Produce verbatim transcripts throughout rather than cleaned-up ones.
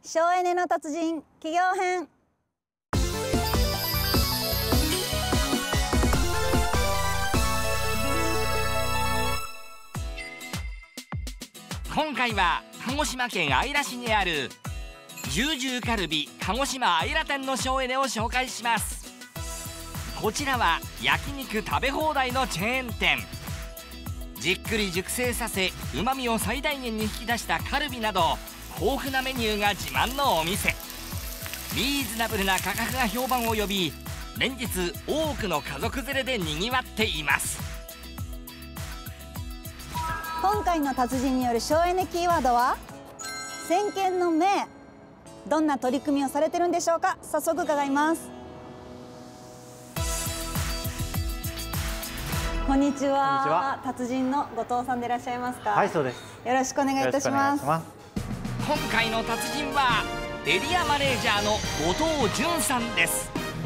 省エネの達人企業編。 今回は鹿児島県姶良市にある十十カルビ鹿児島姶良店の省エネを紹介します。こちらは焼肉食べ放題のチェーン店。じっくり熟成させうまみを最大限に引き出したカルビなど豊富なメニューが自慢のお店。リーズナブルな価格が評判を呼び、連日多くの家族連れでにぎわっています。 今回の達人による省エネキーワードは先見の明。どんな取り組みをされてるんでしょうか。早速伺います。こんにちは。 こんにちは。 達人の後藤さんでいらっしゃいますか。 はい、そうです。 よろしくお願いいたします。 今回の達人はエリアマネージャーの後藤淳さんです。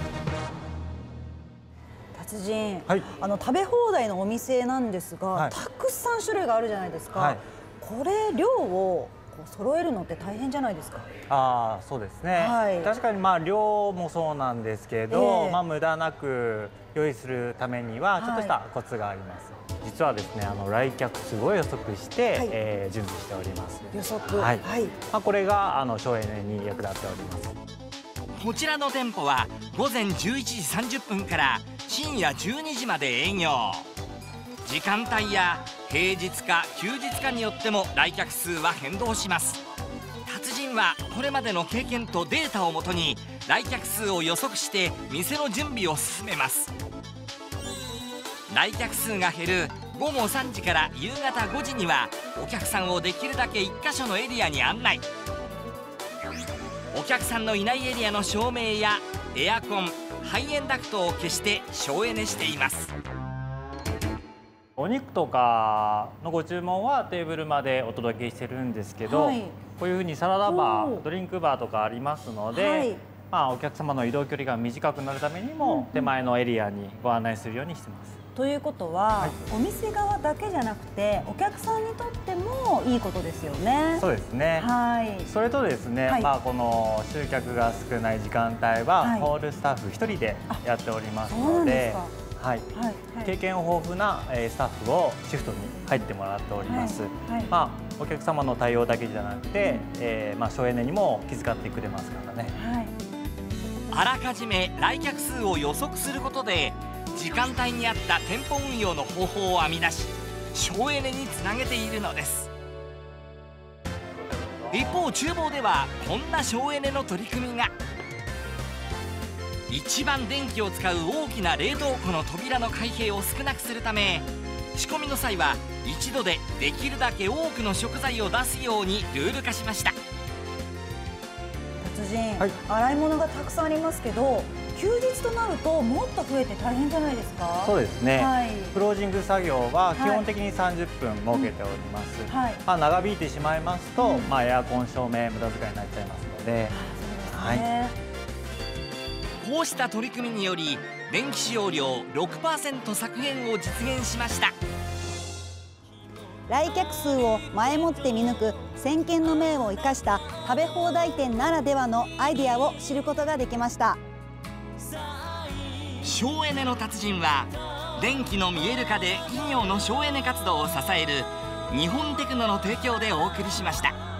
達人、 はい、 あの食べ放題のお店なんですが、はい、たくさん種類があるじゃないですか。はい、これ量をこう揃えるのって大変じゃないですか。 ああ、そうですね。はい、確かにまあ量もそうなんですけど、えー、まあ無駄なく用意するためにはちょっとしたコツがあります。はい、実はですね、あの来客数を予測して、はい、えー、準備しております。 予測。 はい。はい、まあこれがあの省エネに役立っております。 こちらの店舗は午前じゅういちじさんじゅっぷんから深夜じゅうにじまで営業。時間帯や平日か休日かによっても来客数は変動します。達人はこれまでの経験とデータをもとに来客数を予測して店の準備を進めます。来客数が減るごごさんじから夕方ごじにはお客さんをできるだけいっかしょのエリアに案内。お客さんのいないエリアの照明やエアコン、排煙ダクトを消して省エネしています。 お肉とかのご注文はテーブルまでお届けしてるんですけど、はい、こういうふうにサラダバー、ドリンクバーとかありますので、はい、まあお客様の移動距離が短くなるためにも手前のエリアにご案内するようにしてます。 ということは、はい、お店側だけじゃなくてお客さんにとってもいいことですよね。 そうですね。はい。それとですね、はい、まあこの集客が少ない時間帯は、はい、ホールスタッフひとりでやっておりますので。はい、経験豊富なスタッフをシフトに入ってもらっております。はいはい、まあお客様の対応だけじゃなくて、えー、まあ省エネにも気遣ってくれますからね。はい、 あらかじめ来客数を予測することで時間帯に合った店舗運用の方法を編み出し省エネにつなげているのです。一方厨房ではこんな省エネの取り組みが。一番電気を使う大きな冷凍庫の扉の開閉を少なくするため仕込みの際は一度でできるだけ多くの食材を出すようにルール化しました。 達人、はい、洗い物がたくさんありますけど休日となるともっと増えて大変じゃないですか。 そうですね、はい、クロージング作業は基本的にさんじゅっぷん設けております。はい、まあ長引いてしまいますと、うん、まあエアコン照明無駄遣いになっちゃいますので。 こうした取り組みにより電気使用量 ろくパーセント 削減を実現しました。 来客数を前もって見抜く先見の明を生かした食べ放題店ならではのアイデアを知ることができました。 省エネの達人は電気の見える化で企業の省エネ活動を支える日本テクノの提供でお送りしました。